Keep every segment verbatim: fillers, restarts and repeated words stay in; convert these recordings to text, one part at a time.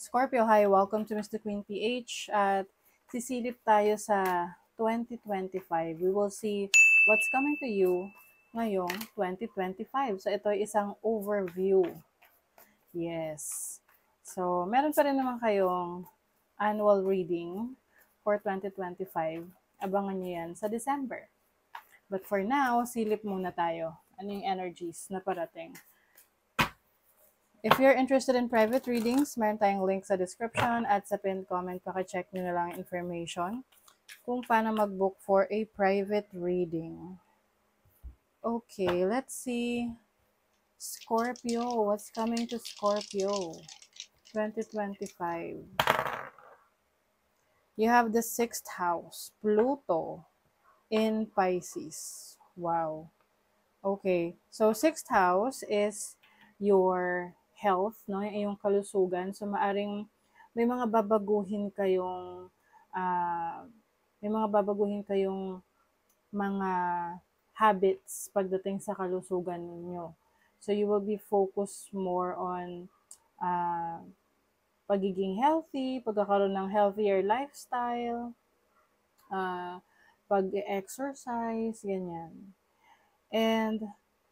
Scorpio, hi! Welcome to Mister Queen P H at sisilip tayo sa twenty twenty-five. We will see what's coming to you ngayong twenty twenty-five. So ito ay isang overview. Yes. So meron pa rin naman kayong annual reading for twenty twenty-five. Abangan nyo yan sa December. But for now, silip muna tayo. Ano yung energies na parating? If you're interested in private readings, meron tayong link sa description at sa pinned comment. Paka-check nyo na lang information kung paano mag-book for a private reading. Okay, let's see. Scorpio, what's coming to Scorpio twenty twenty-five? You have the sixth house, Pluto in Pisces. Wow. Okay, so sixth house is your health, no? Yung kalusugan. So maaring may mga babaguhin kayong uh, may mga babaguhin kayong mga habits pagdating sa kalusugan ninyo. So you will be focused more on uh, pagiging healthy, pagkakaroon ng healthier lifestyle, uh, pag-exercise, ganyan. And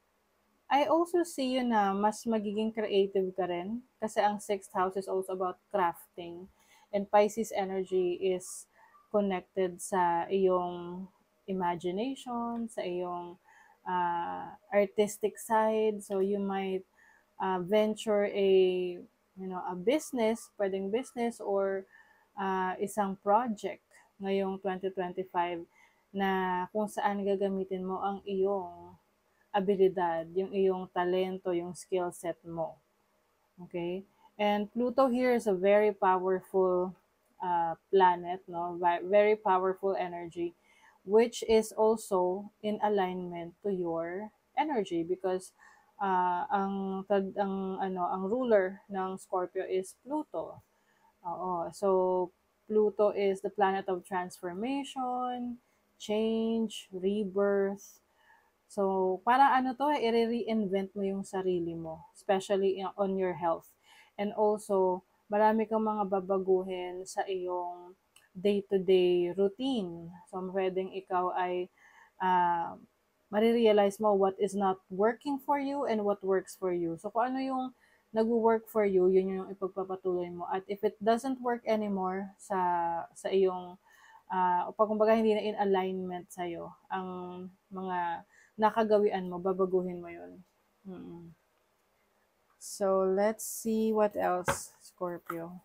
I also see you na mas magiging creative ka rin kasi ang sixth house is also about crafting. And Pisces energy is connected sa iyong imagination, sa iyong uh, artistic side. So you might uh, venture a you know a business, pwedeng business or uh, isang project ngayong twenty twenty-five na kung saan gagamitin mo ang iyong abilidad, yung iyong talento, yung skill set mo. Okay? And Pluto here is a very powerful uh, planet, no? Very powerful energy, which is also in alignment to your energy because uh, ang ang ano ang ruler ng Scorpio is Pluto. Oo. So Pluto is the planet of transformation, change, rebirth. So, para ano to, i-reinvent mo yung sarili mo, especially on your health. And also, marami kang mga babaguhin sa iyong day-to-day routine. So, pwedeng ikaw ay uh, marirealize mo what is not working for you and what works for you. So, kung ano yung nag-work for you, yun yung ipagpapatuloy mo. At if it doesn't work anymore sa sa iyong, uh, pag kumbaga hindi na in alignment sa'yo, ang mga nakagawian mo, babaguhin mo yun. Mm-mm. So, let's see what else, Scorpio.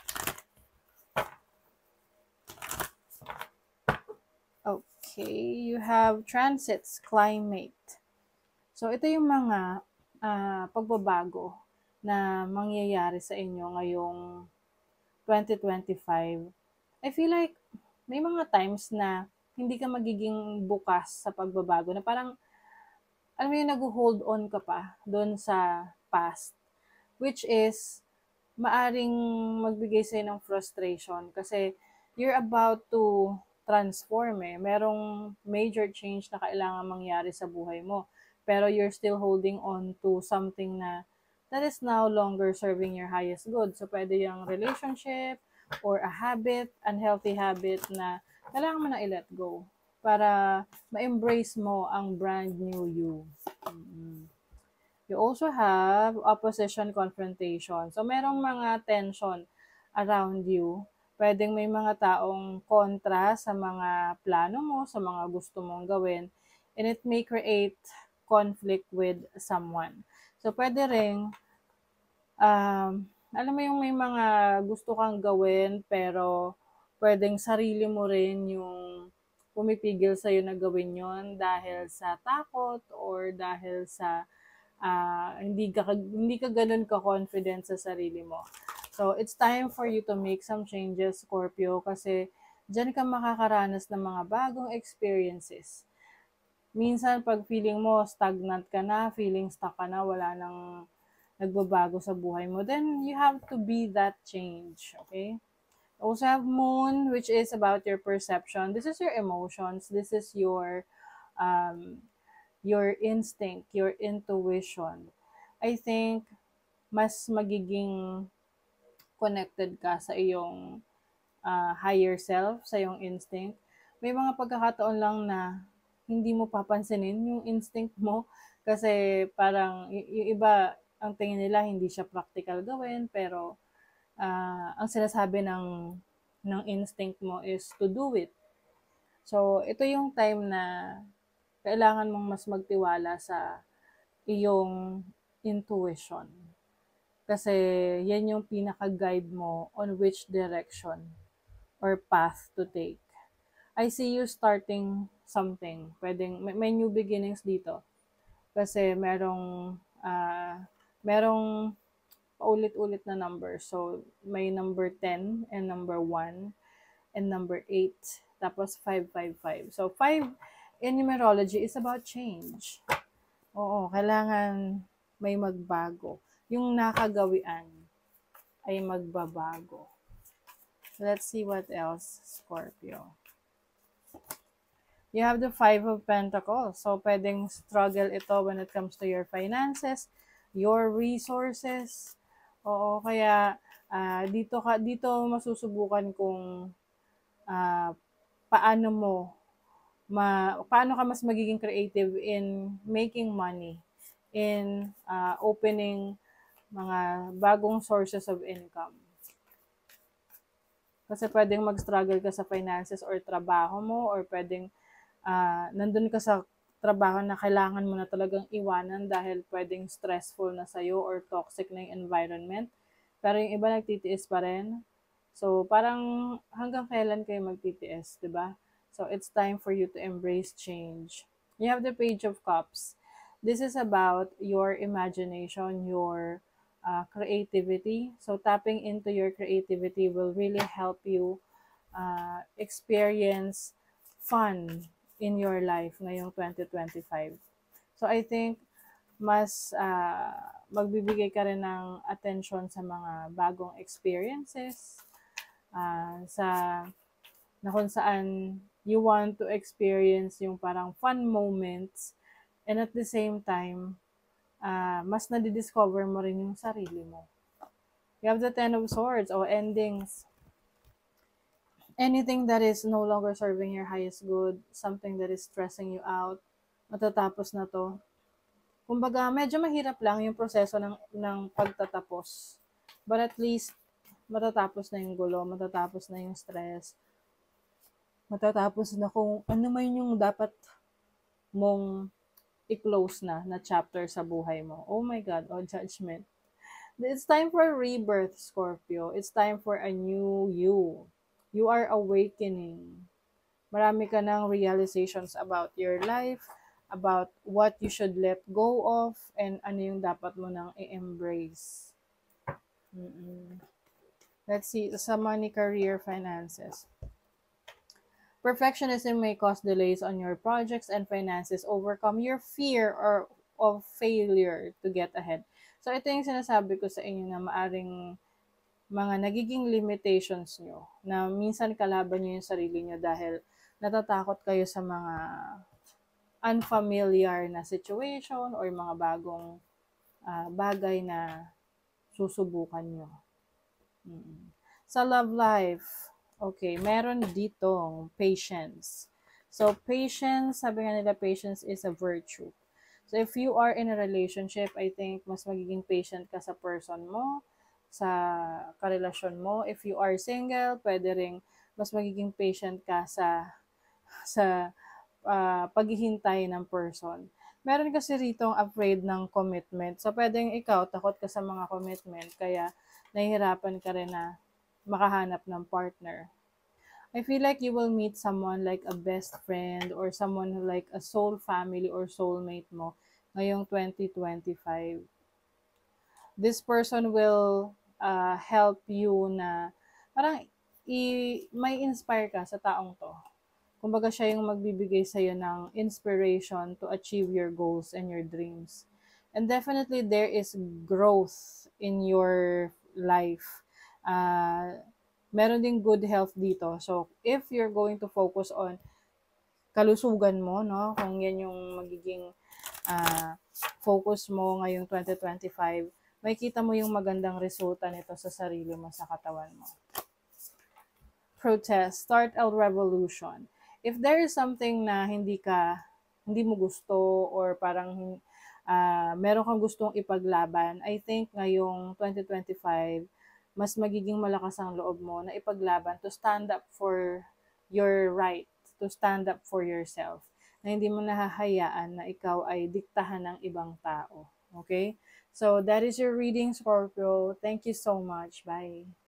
Okay, you have transits, climate. So, ito yung mga uh, pagbabago na mangyayari sa inyo ngayong twenty twenty-five. I feel like may mga times na hindi ka magiging bukas sa pagbabago, na parang alam mo yung nag-hold on ka pa doon sa past, which is maaring magbigay sa'yo ng frustration kasi you're about to transform eh. Merong major change na kailangan mangyari sa buhay mo, pero you're still holding on to something na that is no longer serving your highest good. So pwede yung relationship or a habit, unhealthy habit na kailangan mo na i-let go para ma-embrace mo ang brand new you. Mm-hmm. You also have opposition, confrontation. So, merong mga tension around you. Pwedeng may mga taong kontra sa mga plano mo, sa mga gusto mong gawin. And it may create conflict with someone. So, pwede rin, um, alam mo yung may mga gusto kang gawin, pero pwedeng sarili mo rin yung pumipigil sa'yo na gawin yon dahil sa takot or dahil sa uh, hindi ka hindi ka ganoon ka-confident sa sarili mo. So, it's time for you to make some changes, Scorpio, kasi diyan ka makakaranas ng mga bagong experiences. Minsan, pag feeling mo stagnant ka na, feeling stuck ka na, wala nang nagbabago sa buhay mo, then you have to be that change, okay? Also have Moon, which is about your perception. This is your emotions. This is your um, your instinct, your intuition. I think mas magiging connected ka sa iyong uh, higher self, sa iyong instinct. May mga pagkakataon lang na hindi mo papansinin yung instinct mo kasi parang y- yung iba, ang tingin nila hindi siya practical gawin, pero uh, ang sinasabi ng, ng instinct mo is to do it. So, ito yung time na kailangan mong mas magtiwala sa iyong intuition. Kasi yan yung pinaka-guide mo on which direction or path to take. I see you starting something. Pwedeng, may, may new beginnings dito. Kasi merong, uh, merong paulit-ulit na number. So, may number ten and number one and number eight. Tapos five five five. So, five in numerology is about change. Oo, kailangan may magbago. Yung nakagawian ay magbabago. Let's see what else, Scorpio. You have the Five of Pentacles. So, pwedeng struggle ito when it comes to your finances, your resources. Oo, kaya uh, dito ka dito masusubukan kung uh, paano mo ma paano ka mas magiging creative in making money, in uh, opening mga bagong sources of income. Kasi pwedeng mag-struggle ka sa finances or trabaho mo, or pwedeng uh, nandun ka sa trabaho na kailangan mo na talagang iwanan dahil pwedeng stressful na sa'yo or toxic na yung environment. Pero yung iba nagtitiis pa rin. So, parang hanggang kailan kayo magtitiis, di ba? So, it's time for you to embrace change. You have the Page of Cups. This is about your imagination, your uh, creativity. So, tapping into your creativity will really help you uh, experience fun in your life ngayong twenty twenty-five. So, I think mas uh, magbibigay ka rin ng attention sa mga bagong experiences, uh, sa na kung saan you want to experience yung parang fun moments, and at the same time, uh, mas nadidiscover mo rin yung sarili mo. You have the Ten of Swords, o endings. Anything that is no longer serving your highest good, something that is stressing you out, matatapos na to. Kumbaga, medyo mahirap lang yung proseso ng, ng pagtatapos. But at least, matatapos na yung gulo, matatapos na yung stress, matatapos na kung ano man yung dapat mong i-close na, na chapter sa buhay mo. Oh my God, oh judgment. It's time for rebirth, Scorpio. It's time for a new you. You are awakening. Marami ka ng realizations about your life, about what you should let go of, and ano yung dapat mo nang i-embrace. Mm-mm. Let's see, sa money, career, finances. Perfectionism may cause delays on your projects and finances. Overcome your fear or of failure to get ahead. So, ito yung sinasabi ko sa inyo na maaring mga nagiging limitations nyo, na minsan kalaban nyo yung sarili nyo dahil natatakot kayo sa mga unfamiliar na situation or mga bagong uh, bagay na susubukan nyo. Mm-hmm. Sa love life, okay, meron ditong patience. So, patience, sabi nga nila, patience is a virtue. So, if you are in a relationship, I think mas magiging patient ka sa person mo, sa karelasyon mo. If you are single, pwede ring mas magiging patient ka sa sa uh, paghihintay ng person. Meron kasi rito afraid ng commitment. So, pwedeng ikaw, takot ka sa mga commitment, kaya nahihirapan ka rin na makahanap ng partner. I feel like you will meet someone like a best friend or someone who like a soul family or soulmate mo ngayong twenty twenty-five. This person will uh, help you na parang i- may inspire ka sa taong to. Kumbaga siya yung magbibigay sa'yo ng inspiration to achieve your goals and your dreams. And definitely there is growth in your life. Uh, meron ding good health dito. So, if you're going to focus on kalusugan mo, no, kung yan yung magiging uh, focus mo ngayong twenty twenty-five, makikita mo yung magandang resulta nito sa sarili mo, sa katawan mo. Protest, start a revolution. If there is something na hindi ka, hindi mo gusto or parang uh, meron kang gustong ipaglaban, I think ngayong twenty twenty-five, mas magiging malakas ang loob mo na ipaglaban to stand up for your right, to stand up for yourself. Na hindi mo nahahayaan na ikaw ay diktahan ng ibang tao. Okay? So, that is your reading, Scorpio. Thank you so much. Bye.